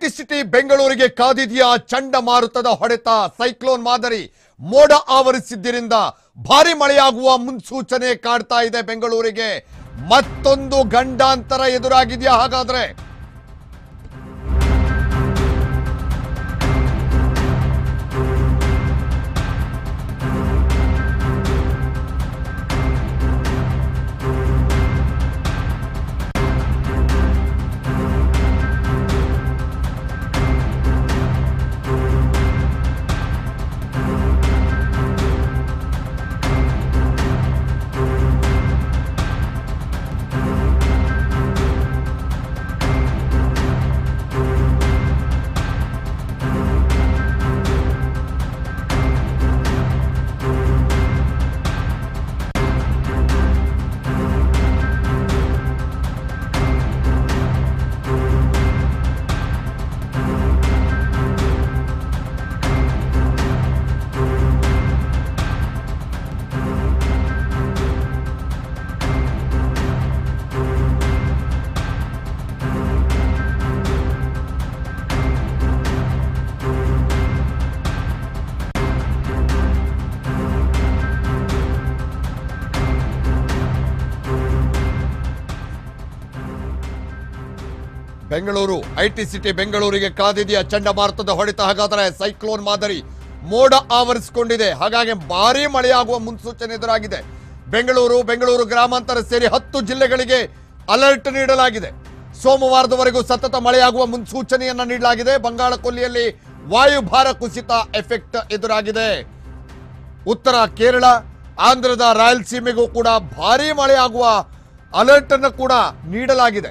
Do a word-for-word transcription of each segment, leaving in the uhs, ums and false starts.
IT city ಬೆಂಗಳೂರಿಗೆ ಕಾದಿದೆಯಾ ಚಂಡಮಾರುತದ ಹೊಡೆತ. ಸೈಕ್ಲೋನ್ ಮಾದರಿ ಮೋಡ ಆವರಿಸಿದ್ದರಿಂದ ಭಾರಿ ಮಳೆಯಾಗುವ ಮುನ್ಸೂಚನೆ ಕಾಡ್ತಾ ಇದೆ. ಬೆಂಗಳೂರಿಗೆ ಮತ್ತೊಂದು ಗಂಡಾಂತರ ಎದುರಾಗಿದೆಯಾ ಹಾಗಾದ್ರೆ? ಬೆಂಗಳೂರು ಐಟಿ ಸಿಟಿ ಬೆಂಗಳೂರಿಗೆ ಕಾದಿದೆಯಾ ಚಂಡಮಾರುತದ ಹೊಡೆತ. ಹಾಗಾದರೆ ಸೈಕ್ಲೋನ್ ಮಾದರಿ ಮೋಡ ಆವರಿಸಿಕೊಂಡಿದೆ, ಹಾಗಾಗಿ ಭಾರೀ ಮಳೆಯಾಗುವ ಮುನ್ಸೂಚನೆ ಎದುರಾಗಿದೆ. ಬೆಂಗಳೂರು ಬೆಂಗಳೂರು ಗ್ರಾಮಾಂತರ ಸೇರಿ ಹತ್ತು ಜಿಲ್ಲೆಗಳಿಗೆ ಅಲರ್ಟ್ ನೀಡಲಾಗಿದೆ. ಸೋಮವಾರದವರೆಗೂ ಸತತ ಮಳೆಯಾಗುವ ಮುನ್ಸೂಚನೆಯನ್ನ ನೀಡಲಾಗಿದೆ. ಬಂಗಾಳ ಕೊಲ್ಲಿಯಲ್ಲಿ ವಾಯುಭಾರ ಕುಸಿತ ಎಫೆಕ್ಟ್ ಎದುರಾಗಿದೆ. ಉತ್ತರ ಕೇರಳ, ಆಂಧ್ರದ ರಾಯಲಸೀಮೆಗೂ ಕೂಡ ಭಾರೀ ಮಳೆಯಾಗುವ ಅಲರ್ಟ್ ಅನ್ನು ಕೂಡ ನೀಡಲಾಗಿದೆ.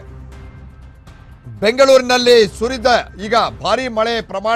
ಬೆಂಗಳೂರಿನಲ್ಲಿ ಸುರಿದ ಈಗ ಭಾರಿ ಮಳೆ ಪ್ರಮಾಣ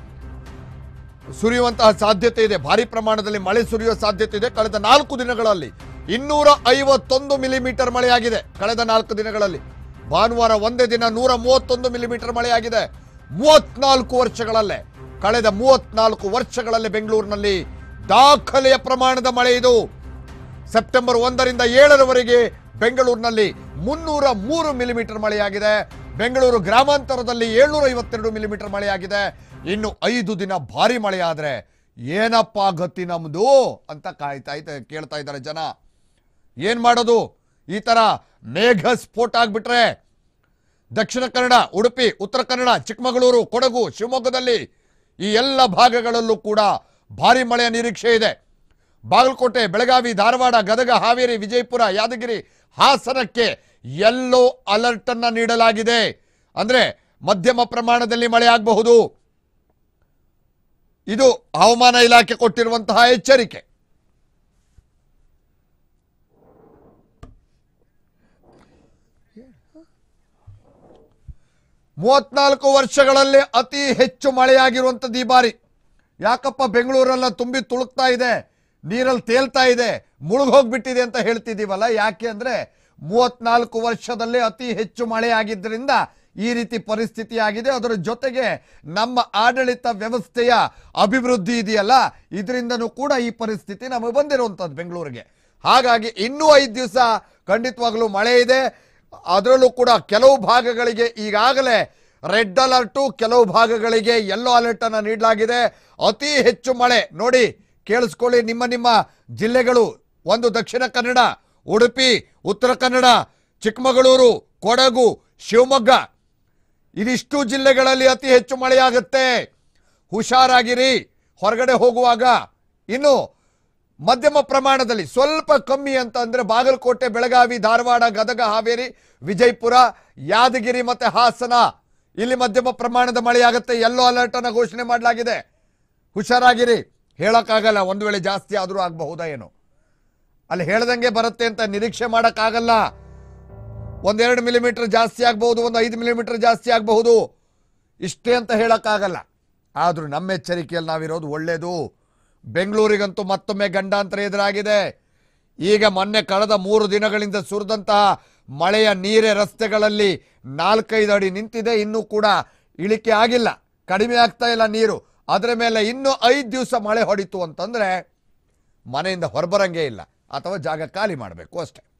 ಸುರಿಯುವಂತಹ ಸಾಧ್ಯತೆ ಇದೆ. ಭಾರಿ ಪ್ರಮಾಣದಲ್ಲಿ ಮಳೆ ಸುರಿಯುವ ಸಾಧ್ಯತೆ ಇದೆ. ಕಳೆದ ನಾಲ್ಕು ದಿನಗಳಲ್ಲಿ ಇನ್ನೂರ ಐವತ್ತೊಂದು ಮಿಲಿಮೀಟರ್ ಮಳೆಯಾಗಿದೆ. ಕಳೆದ ನಾಲ್ಕು ದಿನಗಳಲ್ಲಿ ಭಾನುವಾರ ಒಂದೇ ದಿನ ನೂರ ಮೂವತ್ತೊಂದು ಮಿಲಿಮೀಟರ್ ಮಳೆಯಾಗಿದೆ. ಮೂವತ್ನಾಲ್ಕು ವರ್ಷಗಳಲ್ಲೇ ಕಳೆದ ಮೂವತ್ನಾಲ್ಕು ವರ್ಷಗಳಲ್ಲಿ ಬೆಂಗಳೂರಿನಲ್ಲಿ ದಾಖಲೆಯ ಪ್ರಮಾಣದ ಮಳೆ ಇದು. ಸೆಪ್ಟೆಂಬರ್ ಒಂದರಿಂದ ಏಳರವರೆಗೆ ಬೆಂಗಳೂರಿನಲ್ಲಿ ಮುನ್ನೂರ ಮೂರು ಮಿಲಿಮೀಟರ್ ಮಳೆಯಾಗಿದೆ. ಬೆಂಗಳೂರು ಗ್ರಾಮಾಂತರದಲ್ಲಿ ಏಳ್ನೂರ ಐವತ್ತೆರಡು ಮಿಲಿಮೀಟರ್ ಮಳೆಯಾಗಿದೆ. ಇನ್ನು ಐದು ದಿನ ಭಾರಿ ಮಳೆಯಾದ್ರೆ ಏನಪ್ಪಾ ಗತಿ ನಮ್ದು ಅಂತ ಕಾಯ್ತಾ ಇದ್ದ ಕೇಳ್ತಾ ಇದ್ದಾರೆ ಜನ. ಏನ್ ಮಾಡೋದು? ಈ ತರ ಮೇಘ ಸ್ಫೋಟ ಆಗ್ಬಿಟ್ರೆ ದಕ್ಷಿಣ ಕನ್ನಡ, ಉಡುಪಿ, ಉತ್ತರ ಕನ್ನಡ, ಚಿಕ್ಕಮಗಳೂರು, ಕೊಡಗು, ಶಿವಮೊಗ್ಗದಲ್ಲಿ ಈ ಎಲ್ಲ ಭಾಗಗಳಲ್ಲೂ ಕೂಡ ಭಾರಿ ಮಳೆಯ ನಿರೀಕ್ಷೆ ಇದೆ. ಬಾಗಲಕೋಟೆ, ಬೆಳಗಾವಿ, ಧಾರವಾಡ, ಗದಗ, ಹಾವೇರಿ, ವಿಜಯಪುರ, ಯಾದಗಿರಿ, ಹಾಸನಕ್ಕೆ ಯೆಲ್ಲೋ ಅಲರ್ಟ್ ಅನ್ನ ನೀಡಲಾಗಿದೆ. ಅಂದ್ರೆ ಮಧ್ಯಮ ಪ್ರಮಾಣದಲ್ಲಿ ಮಳೆ ಆಗಬಹುದು. ಇದು ಹವಾಮಾನ ಇಲಾಖೆ ಕೊಟ್ಟಿರುವಂತಹ ಎಚ್ಚರಿಕೆ. ಮೂವತ್ನಾಲ್ಕು ವರ್ಷಗಳಲ್ಲಿ ಅತಿ ಹೆಚ್ಚು ಮಳೆಯಾಗಿರುವಂಥದ್ದು ಈ ಬಾರಿ. ಯಾಕಪ್ಪ ಬೆಂಗಳೂರೆಲ್ಲ ತುಂಬಿ ತುಳುಕ್ತಾ ಇದೆ, ನೀರಲ್ಲಿ ತೇಲ್ತಾ ಇದೆ, ಮುಳುಗೋಗ್ಬಿಟ್ಟಿದೆ ಅಂತ ಹೇಳ್ತಿದ್ದೀವಲ್ಲ. ಯಾಕೆ ಅಂದ್ರೆ ಮೂವತ್ನಾಲ್ಕು ವರ್ಷದಲ್ಲಿ ಅತಿ ಹೆಚ್ಚು ಮಳೆ ಆಗಿದ್ದರಿಂದ ಈ ರೀತಿ ಪರಿಸ್ಥಿತಿ ಆಗಿದೆ. ಅದರ ಜೊತೆಗೆ ನಮ್ಮ ಆಡಳಿತ ವ್ಯವಸ್ಥೆಯ ಅಭಿವೃದ್ಧಿ ಇದೆಯಲ್ಲ, ಇದರಿಂದನೂ ಕೂಡ ಈ ಪರಿಸ್ಥಿತಿ ನಮಗೆ ಬಂದಿರುವಂಥದ್ದು ಬೆಂಗಳೂರಿಗೆ. ಹಾಗಾಗಿ ಇನ್ನೂ ಐದು ದಿವಸ ಖಂಡಿತವಾಗಲೂ ಮಳೆ ಇದೆ. ಅದರಲ್ಲೂ ಕೂಡ ಕೆಲವು ಭಾಗಗಳಿಗೆ ಈಗಾಗಲೇ ರೆಡ್ ಅಲರ್ಟು, ಕೆಲವು ಭಾಗಗಳಿಗೆ ಯೆಲ್ಲೋ ಅಲರ್ಟ್ ಅನ್ನು ನೀಡಲಾಗಿದೆ. ಅತಿ ಹೆಚ್ಚು ಮಳೆ ನೋಡಿ, ಕೇಳಿಸ್ಕೊಳ್ಳಿ ನಿಮ್ಮ ನಿಮ್ಮ ಜಿಲ್ಲೆಗಳು. ಒಂದು ದಕ್ಷಿಣ ಕನ್ನಡ, ಉಡುಪಿ, ಉತ್ತರ ಕನ್ನಡ, ಚಿಕ್ಕಮಗಳೂರು, ಕೊಡಗು, ಶಿವಮೊಗ್ಗ, ಇದಿಷ್ಟು ಜಿಲ್ಲೆಗಳಲ್ಲಿ ಅತಿ ಹೆಚ್ಚು ಮಳೆಯಾಗುತ್ತೆ. ಹುಷಾರಾಗಿರಿ ಹೊರಗಡೆ ಹೋಗುವಾಗ. ಇನ್ನು ಮಧ್ಯಮ ಪ್ರಮಾಣದಲ್ಲಿ ಸ್ವಲ್ಪ ಕಮ್ಮಿ ಅಂತ ಅಂದ್ರೆ ಬಾಗಲಕೋಟೆ, ಬೆಳಗಾವಿ, ಧಾರವಾಡ, ಗದಗ, ಹಾವೇರಿ, ವಿಜಯಪುರ, ಯಾದಗಿರಿ ಮತ್ತೆ ಹಾಸನ, ಇಲ್ಲಿ ಮಧ್ಯಮ ಪ್ರಮಾಣದ ಮಳೆಯಾಗುತ್ತೆ. ಯೆಲ್ಲೋ ಅಲರ್ಟ್ ಅನ್ನು ಘೋಷಣೆ ಮಾಡಲಾಗಿದೆ. ಹುಷಾರಾಗಿರಿ. ಹೇಳಕ್ಕಾಗಲ್ಲ, ಒಂದು ವೇಳೆ ಜಾಸ್ತಿ ಆದರೂ ಆಗಬಹುದಾ ಏನು, ಅಲ್ಲಿ ಹೇಳ್ದಂಗೆ ಬರುತ್ತೆ ಅಂತ ನಿರೀಕ್ಷೆ ಮಾಡೋಕ್ಕಾಗಲ್ಲ. ಒಂದೆರಡು ಮಿಲಿಮೀಟರ್ ಜಾಸ್ತಿ ಆಗಬಹುದು, ಒಂದು ಐದು ಮಿಲಿಮೀಟರ್ ಜಾಸ್ತಿ ಆಗಬಹುದು, ಇಷ್ಟೇ ಅಂತ ಹೇಳಕ್ಕಾಗಲ್ಲ. ಆದರೂ ನಮ್ಮ ಎಚ್ಚರಿಕೆಯಲ್ಲಿ ನಾವಿರೋದು ಒಳ್ಳೆಯದು. ಬೆಂಗಳೂರಿಗಂತೂ ಮತ್ತೊಮ್ಮೆ ಗಂಡಾಂತರ ಎದುರಾಗಿದೆ. ಈಗ ಮೊನ್ನೆ ಕಳೆದ ಮೂರು ದಿನಗಳಿಂದ ಸುರಿದಂತಹ ಮಳೆಯ ನೀರೇ ರಸ್ತೆಗಳಲ್ಲಿ ನಾಲ್ಕೈದು ಅಡಿ ನಿಂತಿದೆ. ಇನ್ನೂ ಕೂಡ ಇಳಿಕೆ ಆಗಿಲ್ಲ, ಕಡಿಮೆ ಆಗ್ತಾ ಇಲ್ಲ ನೀರು. ಅದರ ಮೇಲೆ ಇನ್ನೂ ಐದು ದಿವಸ ಮಳೆ ಹೊಡಿತು ಅಂತಂದ್ರೆ ಮನೆಯಿಂದ ಹೊರಬರಂಗೇ ಇಲ್ಲ, ಅಥವಾ ಜಾಗ ಖಾಲಿ ಮಾಡಬೇಕು ಅಷ್ಟೇ.